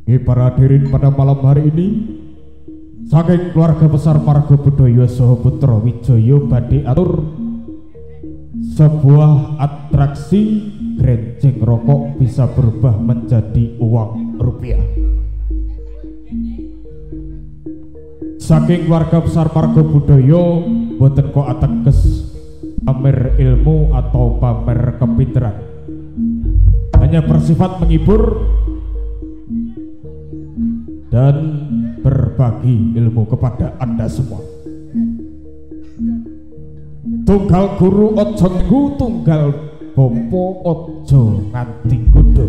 Para hadirin pada malam hari ini, saking keluarga besar Margo Budaya saha Putra Wijaya badhe atur sebuah atraksi grenjeng rokok bisa berubah menjadi uang rupiah. Saking keluarga besar Margo Budaya boten kok ateges pamer ilmu atau pamer kepinteran, hanya bersifat menghibur dan berbagi ilmu kepada Anda semua. Tunggal guru ojo nggu, tunggal bopo ojo nganti kudu.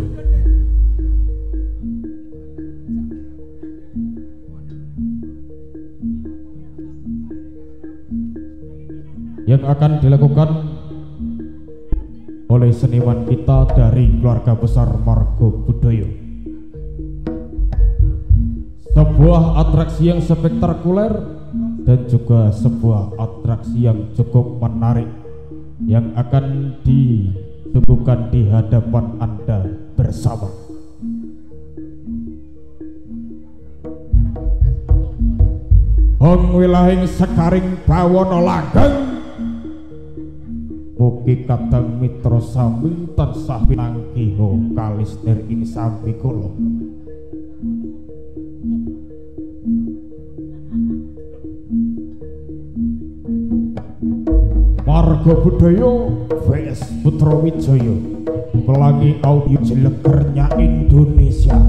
Yang akan dilakukan oleh seniman kita dari keluarga besar Margo Budaya, sebuah atraksi yang spektakuler dan juga sebuah atraksi yang cukup menarik yang akan disuguhkan di hadapan Anda bersama. Hong wilahing sekaring bawana langgeng, mugi kadang mitra sami tansah pinanggiha kalistir ing sambi kula. Margo Budaya vs Putra Wijaya, pelangi audio jelegernya Indonesia.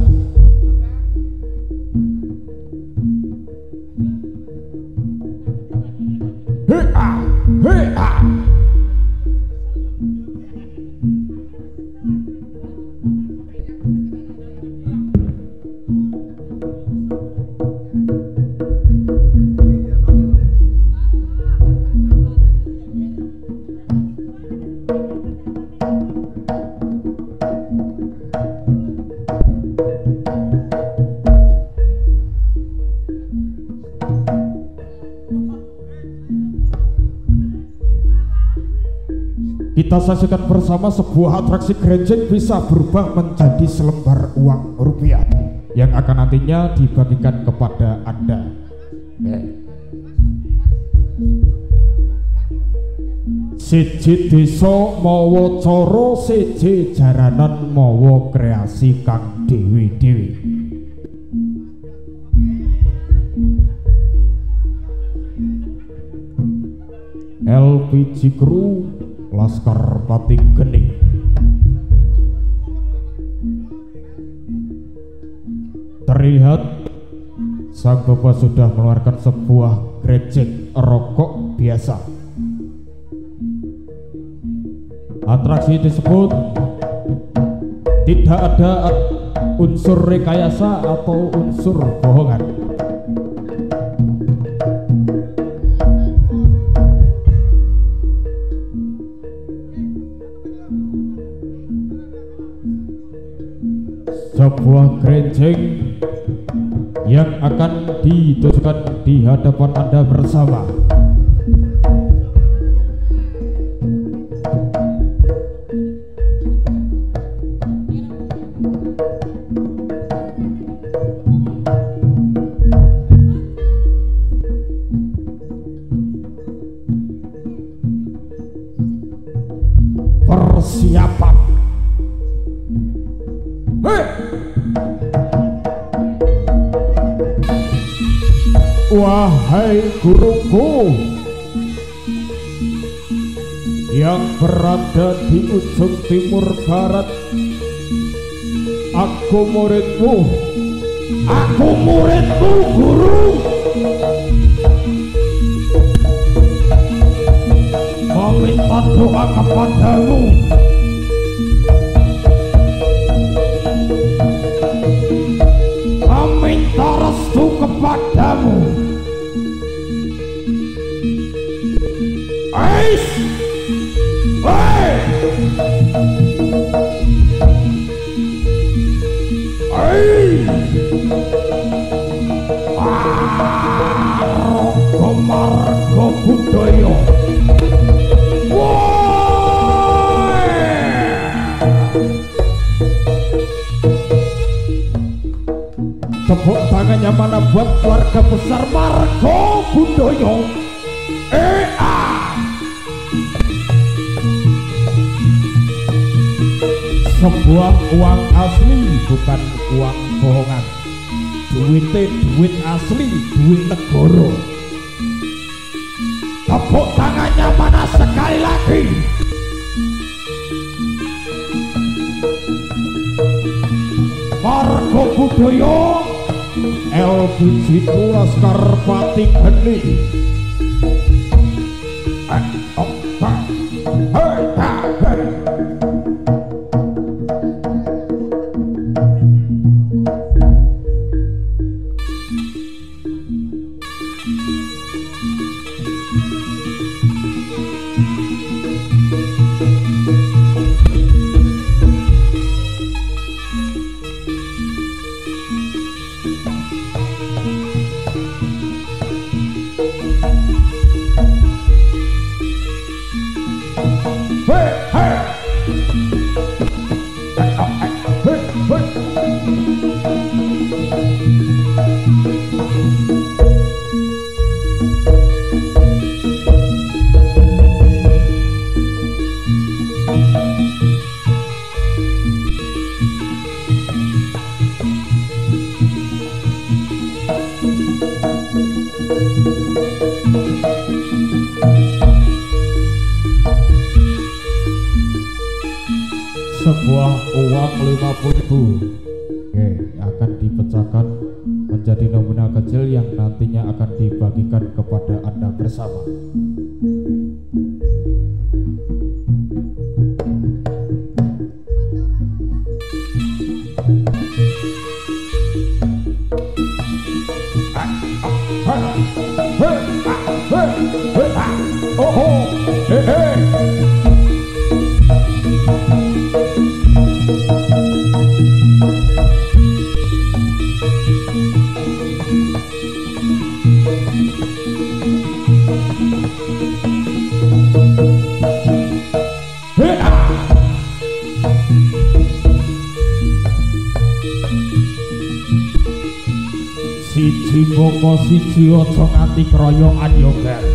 Hea, hea. Kita saksikan bersama sebuah atraksi grenjeng bisa berubah menjadi selembar uang rupiah yang akan nantinya dibagikan kepada Anda. Siji desa mawa cara, siji jaranan mawa kreasi kang dewi-dewi. LPG Crew Laskar Pati Geni. Terlihat sang bapak sudah mengeluarkan sebuah grenjeng rokok biasa. Atraksi tersebut tidak ada unsur rekayasa atau unsur bohongan. Sebuah grenjeng yang akan ditunjukkan di hadapan Anda bersama. Persiapan. Wahai guruku yang berada di ujung timur barat, aku muridmu guru. Meminta doa kepadamu. Meminta restu kepadamu. Margo Budaya. Tepuk tangannya mana buat keluarga besar Margo Budoyo. Sebuah uang asli, bukan uang bohongan. Duit asli, duit negara. Tepuk tangannya mana sekali lagi. Margo Budoyo, LBJ Laskar Pati Geni. Sebuah uang 50.000 akan dipecahkan menjadi nominal kecil yang nantinya akan dibagikan kepada Anda bersama. Siji moko siji aja nganti kroyongan yo, Beb.